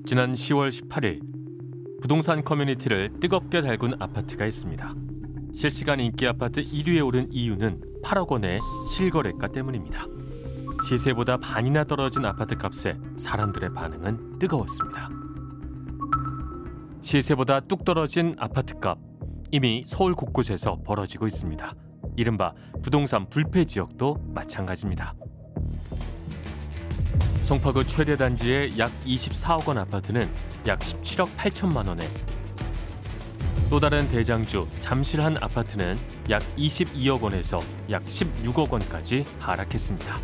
지난 10월 18일 부동산 커뮤니티를 뜨겁게 달군 아파트가 있습니다. 실시간 인기 아파트 1위에 오른 이유는 8억 원의 실거래가 때문입니다. 시세보다 반이나 떨어진 아파트 값에 사람들의 반응은 뜨거웠습니다. 시세보다 뚝 떨어진 아파트값, 이미 서울 곳곳에서 벌어지고 있습니다. 이른바 부동산 불패 지역도 마찬가지입니다. 송파구 최대 단지의 약 24억 원 아파트는 약 17억 8천만 원에, 또 다른 대장주 잠실한 아파트는 약 22억 원에서 약 16억 원까지 하락했습니다.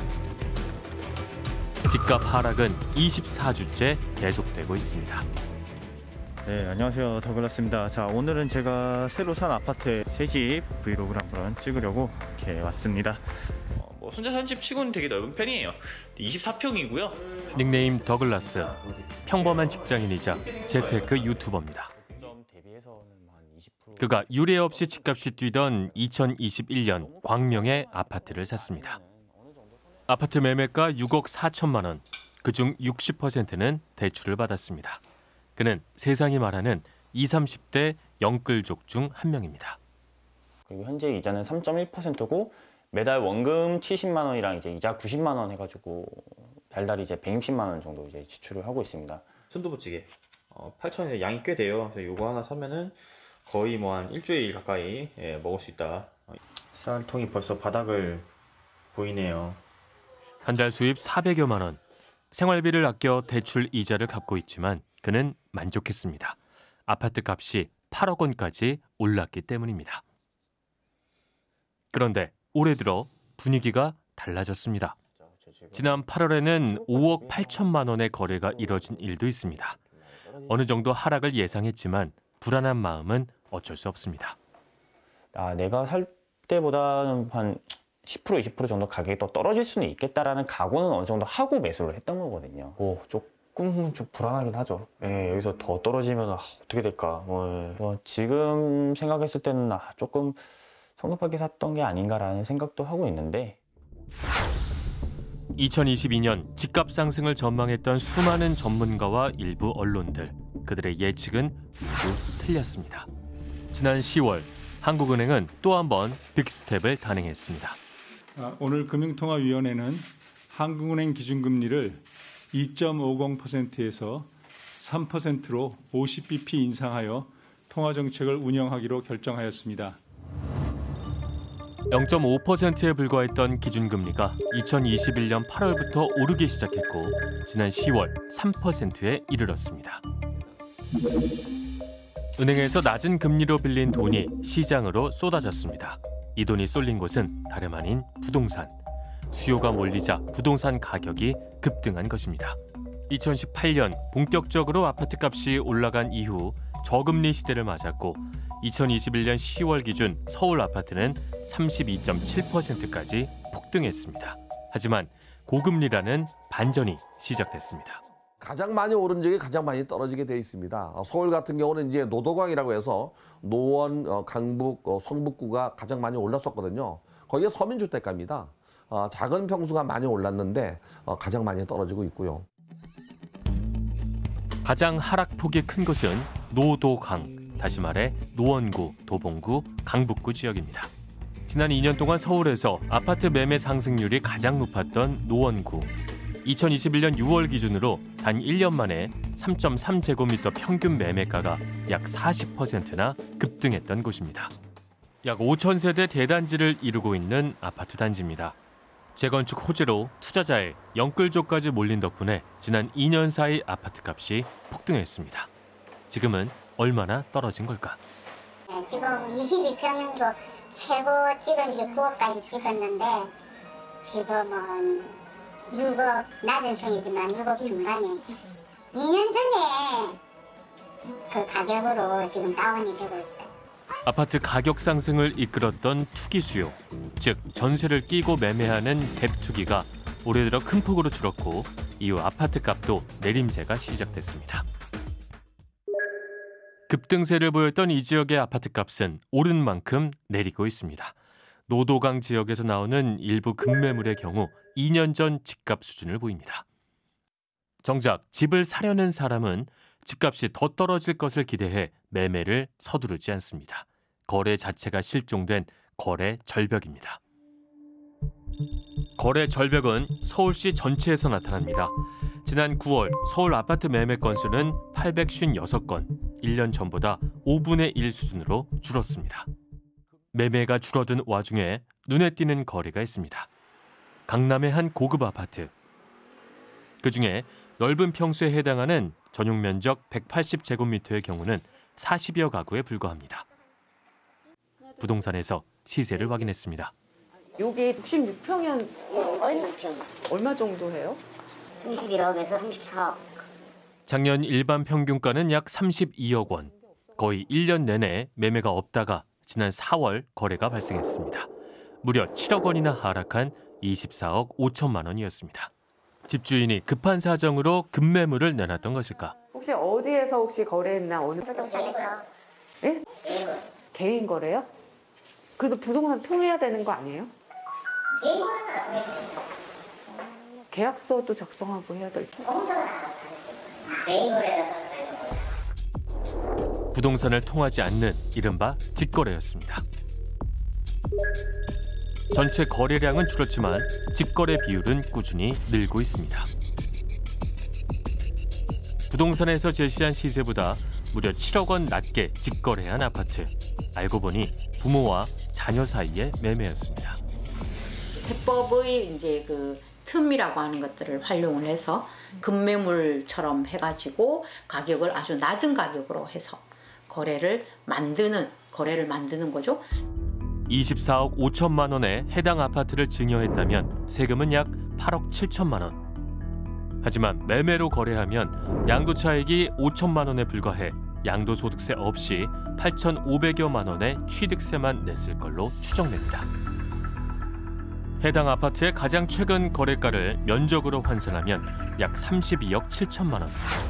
집값 하락은 24주째 계속되고 있습니다. 네, 안녕하세요. 더글라스입니다. 자, 오늘은 제가 새로 산 아파트의 새집 브이로그를 한번 찍으려고 이렇게 왔습니다. 혼자 사는 집 치고는 되게 넓은 편이에요. 24평이고요. 닉네임 더글라스, 평범한 직장인이자 재테크 유튜버입니다. 그가 유례 없이 집값이 뛰던 2021년 광명의 아파트를 샀습니다. 아파트 매매가 6억 4천만 원, 그중 60%는 대출을 받았습니다. 그는 세상이 말하는 20, 30대 영끌족 중 한 명입니다. 그리고 현재 이자는 3.1%고 매달 원금 70만 원이랑 이제 이자 90만 원 해가지고 달달 이제 160만 원 정도 이제 지출을 하고 있습니다. 순두부찌개 8,000원에 양이 꽤 돼요. 그래서 이거 하나 사면은 거의 뭐 한 일주일 가까이 먹을 수 있다. 쌀통이 벌써 바닥을 보이네요. 한 달 수입 400여만 원. 생활비를 아껴 대출 이자를 갚고 있지만 그는 만족했습니다. 아파트 값이 8억 원까지 올랐기 때문입니다. 그런데 올해 들어 분위기가 달라졌습니다. 지난 8월에는 5억 8천만 원의 거래가 이뤄진 일도 있습니다. 어느 정도 하락을 예상했지만 불안한 마음은 어쩔 수 없습니다. 내가 살 때보다는 한 10%, 20% 정도 가격이 더 떨어질 수는 있겠다라는 각오는 어느 정도 하고 매수를 했던 거거든요. 조금 좀 불안하긴 하죠. 여기서 더 떨어지면 어떻게 될까. 지금 생각했을 때는 조금 성급하게 샀던 게 아닌가라는 생각도 하고 있는데, 2022년 집값 상승을 전망했던 수많은 전문가와 일부 언론들, 그들의 예측은 모두 틀렸습니다. 지난 10월 한국은행은 또 한 번 빅스텝을 단행했습니다. 오늘 금융통화위원회는 한국은행 기준금리를 2.50%에서 3%로 50bp 인상하여 통화정책을 운영하기로 결정하였습니다. 0.5%에 불과했던 기준금리가 2021년 8월부터 오르기 시작했고 지난 10월 3%에 이르렀습니다. 은행에서 낮은 금리로 빌린 돈이 시장으로 쏟아졌습니다. 이 돈이 쏠린 곳은 다름 아닌 부동산. 수요가 몰리자 부동산 가격이 급등한 것입니다. 2018년 본격적으로 아파트값이 올라간 이후 저금리 시대를 맞았고 2021년 10월 기준 서울 아파트는 32.7%까지 폭등했습니다. 하지만 고금리라는 반전이 시작됐습니다. 가장 많이 오른 지역이 가장 많이 떨어지게 돼 있습니다. 서울 같은 경우는 이제 노도강이라고 해서 노원, 강북, 성북구가 가장 많이 올랐었거든요. 거기가 서민주택가입니다. 작은 평수가 많이 올랐는데 가장 많이 떨어지고 있고요. 가장 하락폭이 큰 곳은 노도강, 다시 말해 노원구, 도봉구, 강북구 지역입니다. 지난 2년 동안 서울에서 아파트 매매 상승률이 가장 높았던 노원구. 2021년 6월 기준으로 단 1년 만에 3.3제곱미터 평균 매매가가 약 40%나 급등했던 곳입니다. 약 5,000세대 대단지를 이루고 있는 아파트 단지입니다. 재건축 호재로 투자자의 영끌족까지 몰린 덕분에 지난 2년 사이 아파트값이 폭등했습니다. 지금은 얼마나 떨어진 걸까? 지금 22평형도 최고 찍은 게 9억까지 찍었는데 지금은 6억, 낮은 편이지만 6억 중반에 2년 전에 그 가격으로 지금 다운이 되고 있어요. 아파트 가격 상승을 이끌었던 투기 수요, 즉 전세를 끼고 매매하는 갭 투기가 올해 들어 큰 폭으로 줄었고 이후 아파트 값도 내림세가 시작됐습니다. 급등세를 보였던 이 지역의 아파트 값은 오른 만큼 내리고 있습니다. 노도강 지역에서 나오는 일부 급매물의 경우 2년 전 집값 수준을 보입니다. 정작 집을 사려는 사람은 집값이 더 떨어질 것을 기대해 매매를 서두르지 않습니다. 거래 자체가 실종된 거래 절벽입니다. 거래 절벽은 서울시 전체에서 나타납니다. 지난 9월 서울 아파트 매매 건수는 856건, 1년 전보다 5분의 1 수준으로 줄었습니다. 매매가 줄어든 와중에 눈에 띄는 거래가 있습니다. 강남의 한 고급 아파트. 그중에 넓은 평수에 해당하는 전용 면적 180제곱미터의 경우는 40여 가구에 불과합니다. 부동산에서 시세를 확인했습니다. 여기 66평이면 얼마 정도 해요? 21억에서 34억. 작년 일반 평균가는 약 32억 원. 거의 1년 내내 매매가 없다가 지난 4월 거래가 발생했습니다. 무려 7억 원이나 하락한 24억 5천만 원이었습니다. 집주인이 급한 사정으로 급매물을 내놨던 것일까? 혹시 어디에서 혹시 거래했나? 어느 부동산에서. 예? 개인 거래요? 그래서 부동산 통해야 되는 거 아니에요? 계약서도 작성하고 해야 될 텐데. 부동산을 통하지 않는 이른바 직거래였습니다. 전체 거래량은 줄었지만 직거래 비율은 꾸준히 늘고 있습니다. 부동산에서 제시한 시세보다 무려 7억 원 낮게 직거래한 아파트. 알고 보니 부모와 자녀 사이의 매매였습니다. 세법의 이제 그 틈이라고 하는 것들을 활용을 해서 급매물처럼 해가지고 가격을 아주 낮은 가격으로 해서 거래를 만드는 거죠. 24억 5천만 원에 해당 아파트를 증여했다면 세금은 약 8억 7천만 원. 하지만 매매로 거래하면 양도차익이 5천만 원에 불과해 양도소득세 없이 8,500여만 원의 취득세만 냈을 걸로 추정됩니다. 해당 아파트의 가장 최근 거래가를 면적으로 환산하면 약 32억 7천만 원.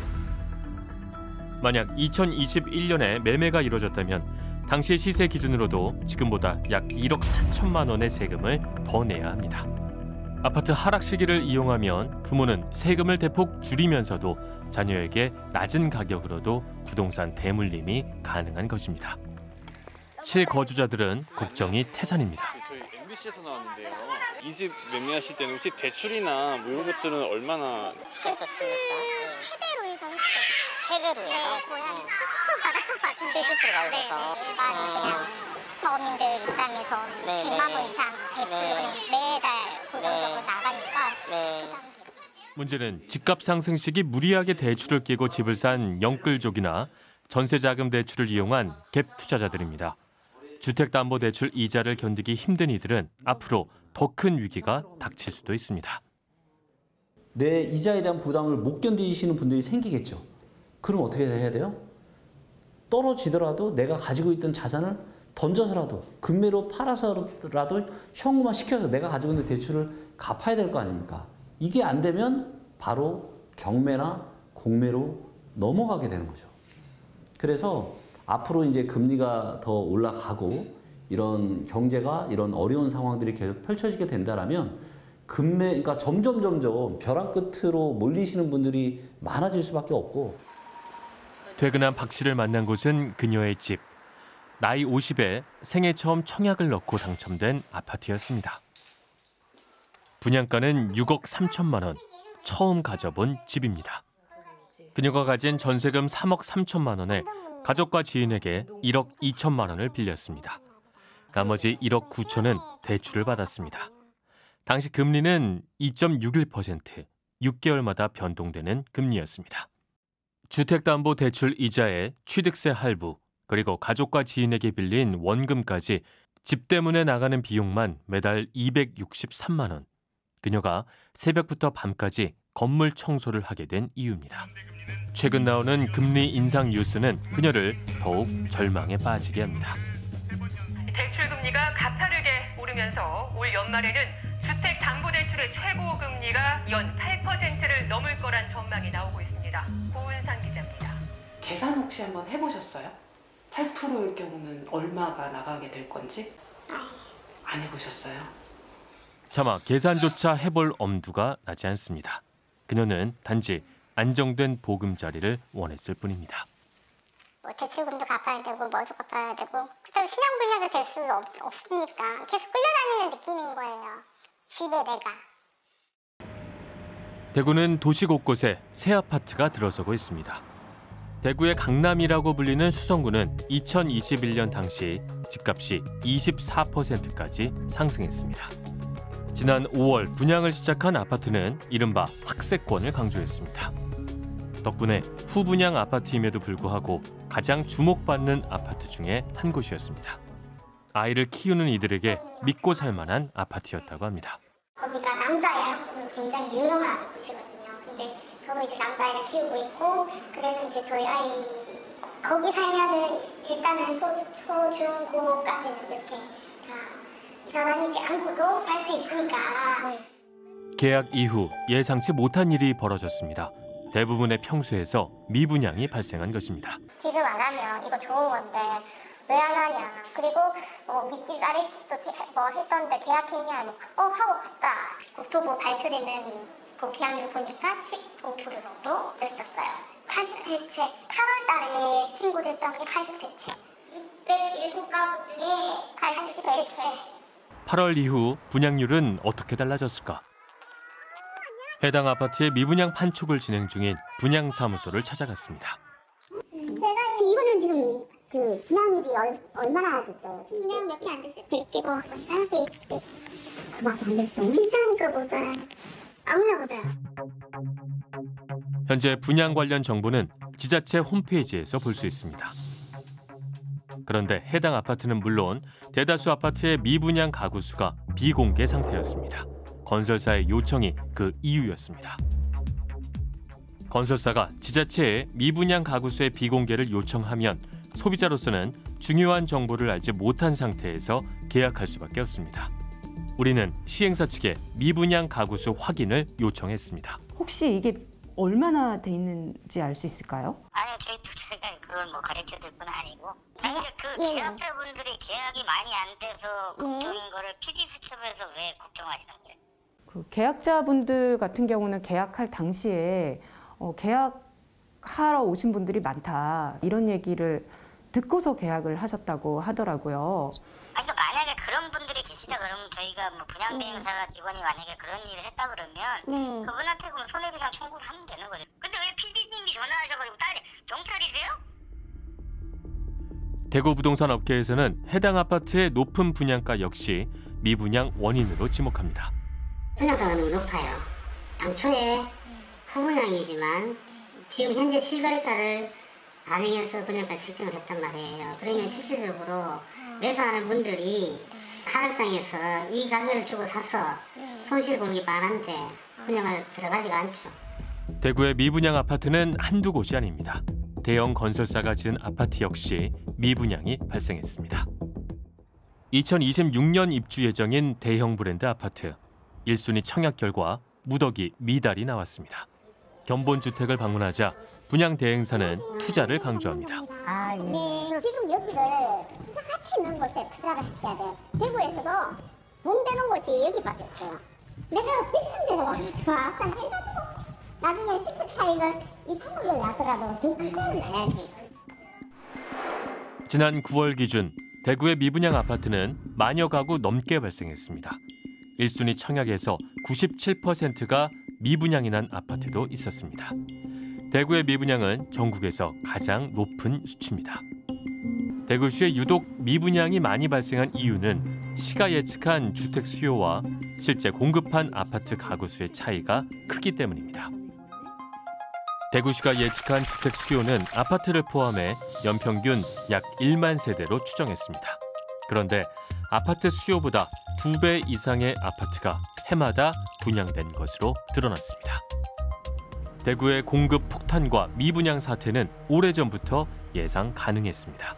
만약 2021년에 매매가 이뤄졌다면 당시 시세 기준으로도 지금보다 약 1억 4천만 원의 세금을 더 내야 합니다. 아파트 하락 시기를 이용하면 부모는 세금을 대폭 줄이면서도 자녀에게 낮은 가격으로도 부동산 대물림이 가능한 것입니다. 실거주자들은 걱정이 태산입니다. 저희 MBC에서 나왔는데요. 이 집 매매하실 때는 혹시 대출이나 뭐 이런 것들은 얼마나? 최대로 해서 했죠. 최대로 해서? 네, 거의 한 70% 받을 것 같은데. 70% 받아서? 네, 일반 그냥 서민들 입장에서 100만 원 이상 대출이 매달 고정적으로 나가니까. 문제는 집값 상승 시기 무리하게 대출을 끼고 집을 산 영끌족이나 전세자금 대출을 이용한 갭 투자자들입니다. 주택담보대출 이자를 견디기 힘든 이들은 앞으로 더 큰 위기가 닥칠 수도 있습니다. 내 이자에 대한 부담을 못 견디시는 분들이 생기겠죠. 그럼 어떻게 해야 돼요? 떨어지더라도 내가 가지고 있던 자산을 던져서라도 금매로 팔아서라도 현금화 시켜서 내가 가지고 있는 대출을 갚아야 될 거 아닙니까? 이게 안 되면 바로 경매나 공매로 넘어가게 되는 거죠. 그래서 앞으로 이제 금리가 더 올라가고 이런 경제가 이런 어려운 상황들이 계속 펼쳐지게 된다라면 그러니까 점점 벼랑 끝으로 몰리시는 분들이 많아질 수밖에 없고. 퇴근한 박 씨를 만난 곳은 그녀의 집. 나이 50에 생애 처음 청약을 넣고 당첨된 아파트였습니다. 분양가는 6억 3천만 원. 처음 가져본 집입니다. 그녀가 가진 전세금 3억 3천만 원에 가족과 지인에게 1억 2천만 원을 빌렸습니다. 나머지 1억 9천은 대출을 받았습니다. 당시 금리는 2.61%, 6개월마다 변동되는 금리였습니다. 주택담보대출 이자에 취득세 할부, 그리고 가족과 지인에게 빌린 원금까지 집 때문에 나가는 비용만 매달 263만 원. 그녀가 새벽부터 밤까지 건물 청소를 하게 된 이유입니다. 최근 나오는 금리 인상 뉴스는 그녀를 더욱 절망에 빠지게 합니다. 대출 금리가 가파르게 오르면서 올 연말에는 주택담보대출의 최고 금리가 연 8%를 넘을 거란 전망이 나오고 있습니다. 고은상 기자입니다. 계산 혹시 한번 해보셨어요? 8%일 경우는 얼마가 나가게 될 건지? 안 해보셨어요? 차마 계산조차 해볼 엄두가 나지 않습니다. 그녀는 단지 안정된 보금자리를 원했을 뿐입니다. 뭐 대출금도 갚아야 되고 뭐도 갚아야 되고 그렇다고 신용불량도 될 수 없으니까 계속 끌려다니는 느낌인 거예요. 집에 내가. 대구는 도시 곳곳에 새 아파트가 들어서고 있습니다. 대구의 강남이라고 불리는 수성구는 2021년 당시 집값이 24%까지 상승했습니다. 지난 5월 분양을 시작한 아파트는 이른바 학세권을 강조했습니다. 덕분에 후분양 아파트임에도 불구하고 가장 주목받는 아파트 중에 한 곳이었습니다. 아이를 키우는 이들에게 믿고 살 만한 아파트였다고 합니다. 거기가 남자애하고 굉장히 유명한 곳이거든요. 근데 저도 이제 남자아이를 키우고 있고 그래서 이제 저희 아이 거기 살면은 일단은 초, 중, 고까지는 이렇게 다 이사 다니지 않고도 살 수 있으니까. 계약 이후 예상치 못한 일이 벌어졌습니다. 대부분의 평수에서 미분양이 발생한 것입니다. 지금 안 하면 이거 좋은 건데 왜 안 하냐. 그리고 밑집 아랫집도 뭐 했던데 계약했냐. 하고 갔다. 국토부 발표되는 계약률 보니까 15% 정도 였었어요. 83채. 8월 달에 신고됐던 게 83채. 607가구 중에 83채. 8월 이후 분양률은 어떻게 달라졌을까? 해당 아파트의 미분양 판촉을 진행 중인 분양사무소를 찾아갔습니다. 제가 이거는 지금 그 분양률이 얼마나 됐어요? 분양 몇 개 안 됐어요. 100개 뭐 그밖에 안 됐어요. 비싸니까 보다 아무나 보다. 현재 분양 관련 정보는 지자체 홈페이지에서 볼 수 있습니다. 그런데 해당 아파트는 물론 대다수 아파트의 미분양 가구 수가 비공개 상태였습니다. 건설사의 요청이 그 이유였습니다. 건설사가 지자체에 미분양 가구 수의 비공개를 요청하면 소비자로서는 중요한 정보를 알지 못한 상태에서 계약할 수밖에 없습니다. 우리는 시행사 측에 미분양 가구 수 확인을 요청했습니다. 혹시 이게 얼마나 돼 있는지 알 수 있을까요? 아니요, 저희가 그걸 뭐 가르쳐 줄 건 아니고. 그러니까 그 계약자분들이 계약이 많이 안 돼서 걱정인 거를 PD수첩에서 왜 걱정하시는 거예요? 그 계약자분들 같은 경우는 계약할 당시에 계약하러 오신 분들이 많다 이런 얘기를 듣고서 계약을 하셨다고 하더라고요. 그러니까 만약에 그런 분들이 계시다 그러면 저희가 뭐 분양대행사 직원이 만약에 그런 일을 했다 그러면 그분한테 그럼 손해배상 청구를 하면 되는 거죠. 근데 왜 PD님이 전화하셔가지고 딸이 경찰이세요? 대구 부동산 업계에서는 해당 아파트의 높은 분양가 역시 미분양 원인으로 지목합니다. 분양가가 너무 높아요. 당초에 후분양이지만 지금 현재 실거래가를 반영해서 분양가 책정을 했단 말이에요. 그러면 실질적으로 매수하는 분들이 하락장에서 이 가격을 주고 사서 손실 보는 게 많은데 분양을 들어가지가 않죠. 대구의 미분양 아파트는 한두 곳이 아닙니다. 대형 건설사가 지은 아파트 역시 미분양이 발생했습니다. 2026년 입주 예정인 대형 브랜드 아파트. 1순위 청약 결과 무더기 미달이 나왔습니다. 견본주택을 방문하자 분양 대행사는 투자를 강조합니다. 네, 지금 여기를 투자 가치 있는 곳에 투자를 하셔야 돼. 대구에서도 돈 되는 곳이 여기밖에 없어요. 내가 비싼 데를 가가지고 아싸 해가지고 나중에 10% 차익을 2, 3억을 나더라도 더 큰 걸 내야지. 지난 9월 기준 대구의 미분양 아파트는 만여 가구 넘게 발생했습니다. 1순위 청약에서 97%가 미분양이 난 아파트도 있었습니다. 대구의 미분양은 전국에서 가장 높은 수치입니다. 대구시에 유독 미분양이 많이 발생한 이유는 시가 예측한 주택 수요와 실제 공급한 아파트 가구 수의 차이가 크기 때문입니다. 대구시가 예측한 주택 수요는 아파트를 포함해 연평균 약 1만 세대로 추정했습니다. 그런데 아파트 수요보다 2배 이상의 아파트가 해마다 분양된 것으로 드러났습니다. 대구의 공급 폭탄과 미분양 사태는 오래전부터 예상 가능했습니다.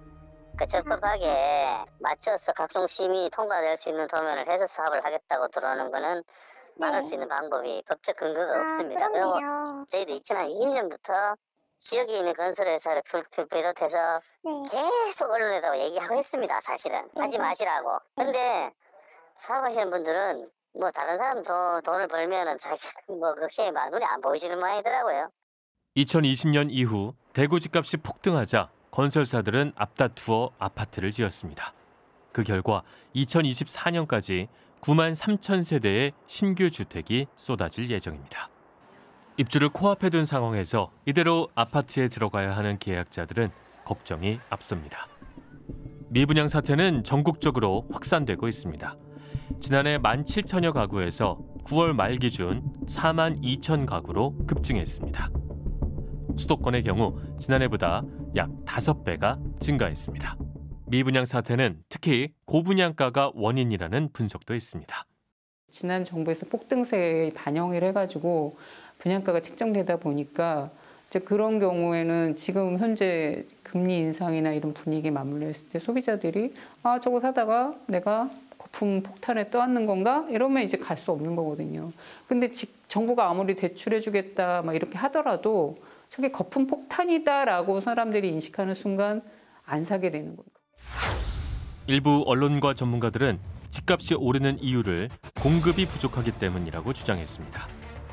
적법하게 맞춰서 각종 심의 통과될 수 있는 도면을 해서 사업을 하겠다고 들어오는 거는 막을 수 있는 방법이 법적 근거가 없습니다. 그리고 저희도 2020년부터 지역에 있는 건설회사를 비롯해서 계속 언론에다가 얘기하고 했습니다. 사실은 하지 마시라고. 근데 사업하시는 분들은 뭐 다른 사람 돈을 벌면은 자기 뭐 걱정이 눈에 안 보이시는 모양이더라고요. 2020년 이후 대구 집값이 폭등하자 건설사들은 앞다투어 아파트를 지었습니다. 그 결과 2024년까지 9만 3천 세대의 신규 주택이 쏟아질 예정입니다. 입주를 코앞에 둔 상황에서 이대로 아파트에 들어가야 하는 계약자들은 걱정이 앞섭니다. 미분양 사태는 전국적으로 확산되고 있습니다. 지난해 17,000여 가구에서 9월 말 기준 4만 2천 가구로 급증했습니다. 수도권의 경우 지난해보다 약 5배가 증가했습니다. 미분양 사태는 특히 고분양가가 원인이라는 분석도 있습니다. 지난 정부에서 폭등세에 반영을 해가지고 분양가가 책정되다 보니까 이제 그런 경우에는 지금 현재 금리 인상이나 이런 분위기에 맞물려 있을 때 소비자들이 저거 사다가 내가 거품 폭탄에 떠안는 건가? 이러면 이제 갈 수 없는 거거든요. 근데 정부가 아무리 대출해주겠다 막 이렇게 하더라도 저게 거품 폭탄이다라고 사람들이 인식하는 순간 안 사게 되는 거예요. 일부 언론과 전문가들은 집값이 오르는 이유를 공급이 부족하기 때문이라고 주장했습니다.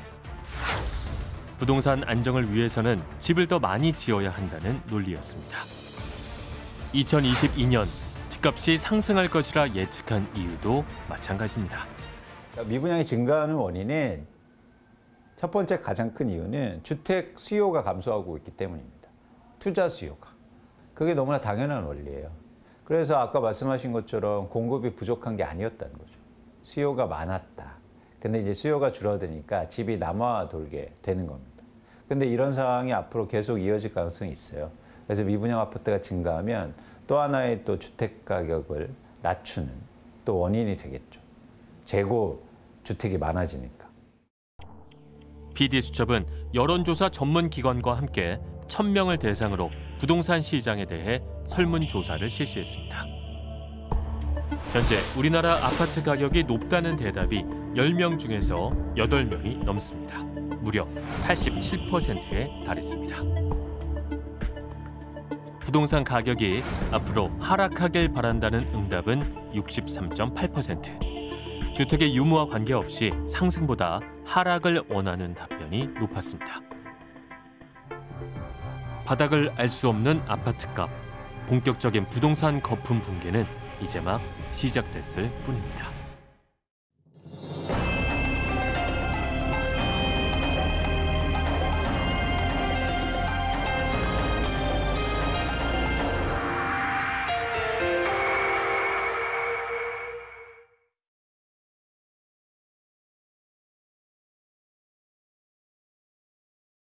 부동산 안정을 위해서는 집을 더 많이 지어야 한다는 논리였습니다. 2022년 집값이 상승할 것이라 예측한 이유도 마찬가지입니다. 미분양이 증가하는 원인은 첫 번째 가장 큰 이유는 주택 수요가 감소하고 있기 때문입니다. 투자 수요가. 그게 너무나 당연한 원리예요. 그래서 아까 말씀하신 것처럼 공급이 부족한 게 아니었다는 거죠. 수요가 많았다. 근데 이제 수요가 줄어드니까 집이 남아 돌게 되는 겁니다. 근데 이런 상황이 앞으로 계속 이어질 가능성이 있어요. 그래서 미분양 아파트가 증가하면 또 하나의 또 주택 가격을 낮추는 또 원인이 되겠죠. 재고 주택이 많아지니까. PD수첩은 여론조사 전문기관과 함께 1,000명을 대상으로 부동산 시장에 대해 설문조사를 실시했습니다. 현재 우리나라 아파트 가격이 높다는 대답이 10명 중에서 8명이 넘습니다. 무려 87%에 달했습니다. 부동산 가격이 앞으로 하락하길 바란다는 응답은 63.8%. 주택의 유무와 관계없이 상승보다 하락을 원하는 답변이 높았습니다. 바닥을 알 수 없는 아파트값, 본격적인 부동산 거품 붕괴는 이제 막 시작됐을 뿐입니다.